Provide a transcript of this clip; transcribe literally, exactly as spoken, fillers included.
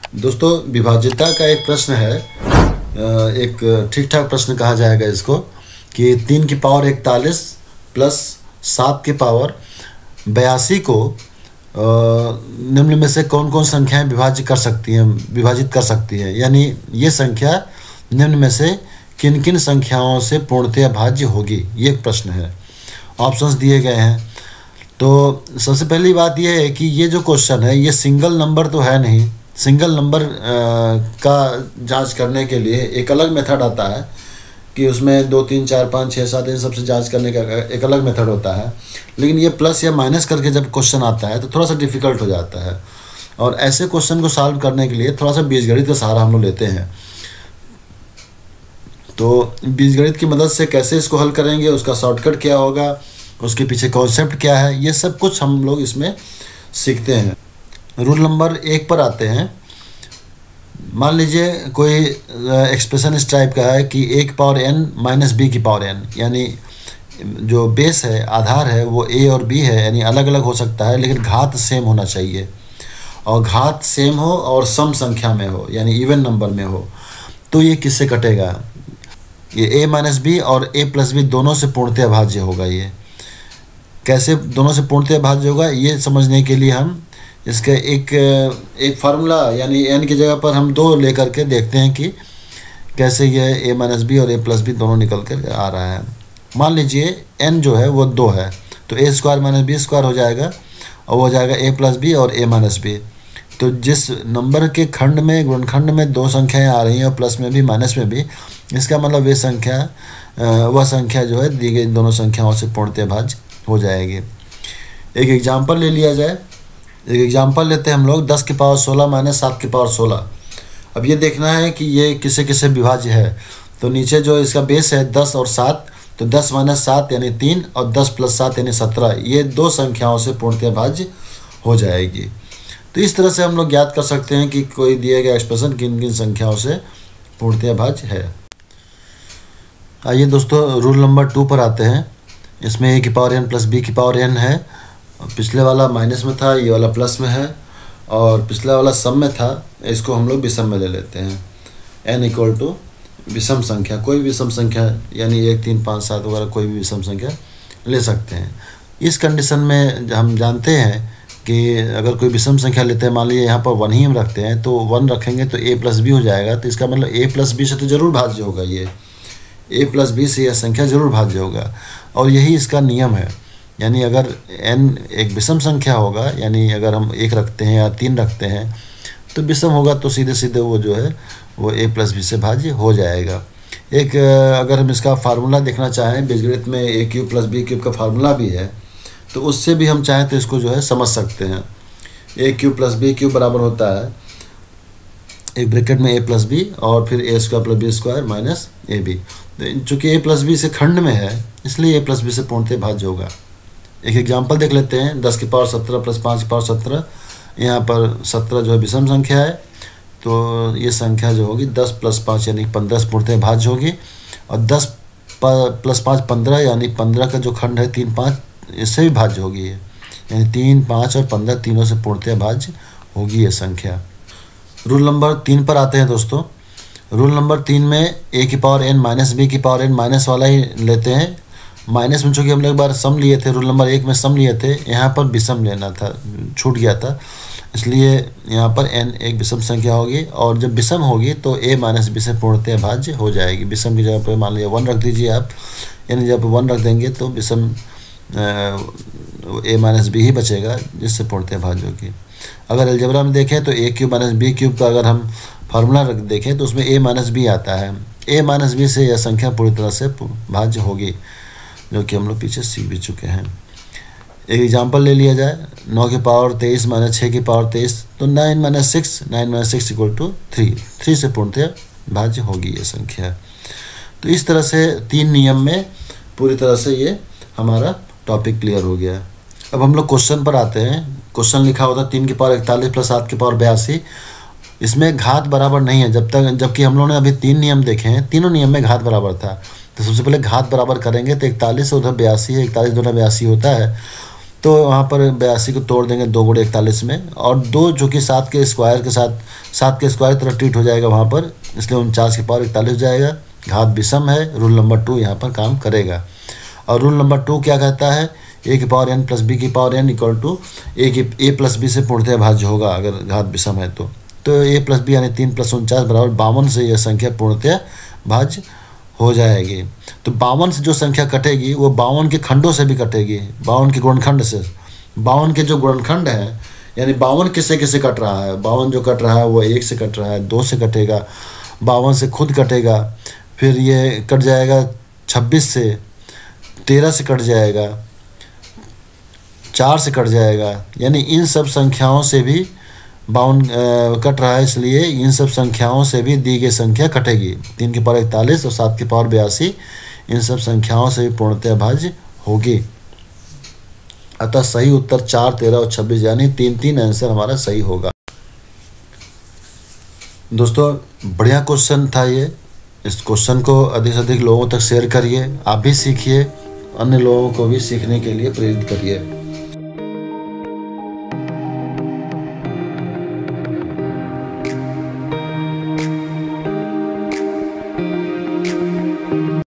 दोस्तों विभाज्यता का एक प्रश्न है, एक ठीक ठाक प्रश्न कहा जाएगा इसको, कि तीन की पावर इकतालीस प्लस सात की पावर बयासी को निम्न में से कौन कौन संख्याएं विभाज्य कर सकती हैं विभाजित कर सकती हैं, यानी ये संख्या निम्न में से किन किन संख्याओं से पूर्णतया भाज्य होगी, ये एक प्रश्न है। ऑप्शंस दिए गए हैं। तो सबसे पहली बात यह है कि ये जो क्वेश्चन है ये सिंगल नंबर तो है नहीं। सिंगल नंबर का जांच करने के लिए एक अलग मेथड आता है कि उसमें दो तीन चार पाँच छः सात इन सबसे जांच करने का एक अलग मेथड होता है, लेकिन ये प्लस या माइनस करके जब क्वेश्चन आता है तो थोड़ा सा डिफ़िकल्ट हो जाता है। और ऐसे क्वेश्चन को सॉल्व करने के लिए थोड़ा सा बीजगणित का सहारा हम लोग लेते हैं। तो बीजगणित की मदद से कैसे इसको हल करेंगे, उसका शॉर्टकट क्या होगा, उसके पीछे कॉन्सेप्ट क्या है, ये सब कुछ हम लोग इसमें सीखते हैं। रूल नंबर एक पर आते हैं। मान लीजिए कोई एक्सप्रेशन इस टाइप का है कि ए की पावर एन माइनस बी की पावर एन, यानी जो बेस है, आधार है, वो ए और बी है, यानी अलग अलग हो सकता है लेकिन घात सेम होना चाहिए, और घात सेम हो और सम संख्या में हो, यानी इवन नंबर में हो। तो ये किससे कटेगा? ये ए माइनस बी और ए प्लस बी दोनों से पूर्णतया भाज्य होगा। ये कैसे दोनों से पूर्णतया भाज्य होगा, ये समझने के लिए हम इसका एक एक फार्मूला, यानी एन की जगह पर हम दो लेकर के देखते हैं कि कैसे यह ए माइनस बी और ए प्लस बी दोनों निकल कर आ रहा है। मान लीजिए एन जो है वो दो है, तो a square minus b square हो जाएगा, और वो हो जाएगा ए प्लस बी और ए माइनस बी। तो जिस नंबर के खंड में, गुणनखंड में दो संख्याएं आ रही हैं, और प्लस में भी माइनस में भी, इसका मतलब वे संख्या वह संख्या जो है दी गई दोनों संख्याओं से पूर्णतया भाज्य हो जाएगी। एक एग्जाम्पल ले लिया जाए। एक एग्जाम्पल लेते हैं हम लोग, दस की पावर सोलह माइनस सात की पावर सोलह। अब ये देखना है कि ये किसे किसे विभाज्य है। तो नीचे जो इसका बेस है दस और सात, तो दस माइनस सात यानी तीन, और दस प्लस सात यानी सत्रह, ये दो संख्याओं से पूर्णतया भाज्य हो जाएगी। तो इस तरह से हम लोग ज्ञात कर सकते हैं कि कोई दिया गया एक्सप्रेशन किन किन संख्याओं से पूर्णतया भाज्य है। आइए दोस्तों रूल नंबर टू पर आते हैं। इसमें ए की पावर एन प्लस बी की पावर एन है। पिछले वाला माइनस में था, ये वाला प्लस में है, और पिछला वाला सम में था, इसको हम लोग विषम में ले लेते हैं। एन इक्वल टू विषम संख्या, कोई भी विषम संख्या, यानी एक तीन पाँच सात वगैरह कोई भी विषम संख्या ले सकते हैं। इस कंडीशन में हम जानते हैं कि अगर कोई विषम संख्या लेते हैं, मान लीजिए यहाँ पर वन ही हम रखते हैं, तो वन रखेंगे तो ए प्लस बी हो जाएगा। तो इसका मतलब ए प्लस बी से तो जरूर भाज्य होगा, ये ए प्लस बी से यह संख्या जरूर भाज्य होगा, और यही इसका नियम है। यानी अगर n एक विषम संख्या होगा, यानी अगर हम एक रखते हैं या तीन रखते हैं तो विषम होगा, तो सीधे सीधे वो जो है वो a प्लस बी से भाज्य हो जाएगा। एक अगर हम इसका फार्मूला देखना चाहें, बीजगणित में a cube plus b cube का फार्मूला भी है, तो उससे भी हम चाहें तो इसको जो है समझ सकते हैं। A cube plus b cube बराबर होता है एक ब्रैकेट में ए प्लस बी और फिर a square plus b square minus a b. चूँकि ए प्लस बी से खंड में है, इसलिए ए प्लस बी से पूर्णतः भाज्य होगा। एक एग्जांपल देख लेते हैं। दस की पावर सत्रह प्लस पाँच की पावर सत्रह, यहाँ पर सत्रह जो है विषम संख्या है, तो ये संख्या जो होगी दस प्लस पाँच यानी पंद्रह पूर्णतः भाज्य होगी, और दस प्लस पाँच पंद्रह यानी पंद्रह का जो खंड है तीन पाँच, इससे भी भाज्य होगी ये, यानी तीन पाँच और पंद्रह तीनों से पूर्णतः भाज्य होगी ये संख्या। रूल नंबर तीन पर आते हैं दोस्तों। रूल नंबर तीन में ए की पावर एन माइनस बी की पावर एन माइनस वाला ही लेते हैं। माइनस में चूँकि हम लोग एक बार सम लिए थे, रूल नंबर एक में सम लिए थे, यहाँ पर विषम लेना था, छूट गया था, इसलिए यहाँ पर n एक विषम संख्या होगी, और जब विषम होगी तो a माइनस बी से पूर्णतः भाज्य हो जाएगी। विषम की जगह पर मान लीजिए वन रख दीजिए आप, यानी जब वन रख देंगे तो विषम a माइनस बी ही बचेगा, जिससे पूर्णतः भाज्य होगी। अगर अलजेब्रा में देखें तो a cube minus b cube का अगर हम फार्मूला रख देखें तो उसमें a माइनस बी आता है। a माइनस बी से यह संख्या पूरी तरह से भाज्य होगी, जो कि हम लोग पीछे सीख भी चुके हैं। एक एग्जांपल ले लिया जाए। नौ की पावर तेईस माइनस छः की पावर तेईस, तो nine minus six, nine minus six equal to three, three से पूर्णतः भाज्य होगी ये संख्या। तो इस तरह से तीन नियम में पूरी तरह से ये हमारा टॉपिक क्लियर हो गया। अब हम लोग क्वेश्चन पर आते हैं। क्वेश्चन लिखा होता तीन की पावर इकतालीस प्लस सात की पावर बयासी। इसमें घात बराबर नहीं है, जब तक जबकि हम लोगों ने अभी तीन नियम देखे हैं, तीनों नियम में घात बराबर था। तो सबसे पहले घात बराबर करेंगे तो इकतालीस से उधर बयासी है, इकतालीस दोनों बयासी होता है, तो वहाँ पर बयासी को तोड़ देंगे दो गुणे इकतालीस में, और दो जो कि सात के स्क्वायर के साथ सात के स्क्वायर तरह ट्रीट हो जाएगा वहाँ पर, इसलिए उनचास की पावर इकतालीस हो जाएगा। घात विषम है, रूल नंबर टू यहाँ पर काम करेगा। और रूल नंबर टू क्या कहता है, ए की पावर एन प्लस बी की power n equal to a की ए प्लस बी से पूर्णतः भाज्य होगा अगर घात विषम है तो। तो ए प्लस बी यानी तीन प्लस उनचास बराबर बावन से यह संख्या पूर्णतः भाज्य हो जाएगी। तो बावन से जो संख्या कटेगी वो बावन के खंडों से भी कटेगी, बावन के गुणनखंड से। बावन के जो गुणनखंड हैं यानी बावन किससे किससे कट रहा है, बावन जो कट रहा है वो एक से कट रहा है, दो से कटेगा, बावन से खुद कटेगा, फिर ये कट जाएगा छब्बीस से, तेरह से कट जाएगा, चार से कट जाएगा, यानी इन सब संख्याओं से भी बावन कट रहा है, इसलिए इन सब संख्याओं से भी दी गई संख्या कटेगी। तीन की पावर इकतालीस और सात की पावर बयासी इन सब संख्याओं से भी पूर्णतः भाज्य होगी। अतः सही उत्तर चार, तेरह और छब्बीस यानी तीन तीन आंसर हमारा सही होगा। दोस्तों बढ़िया क्वेश्चन था ये, इस क्वेश्चन को अधिक से अधिक लोगों तक शेयर करिए, आप भी सीखिए, अन्य लोगों को भी सीखने के लिए प्रेरित करिए।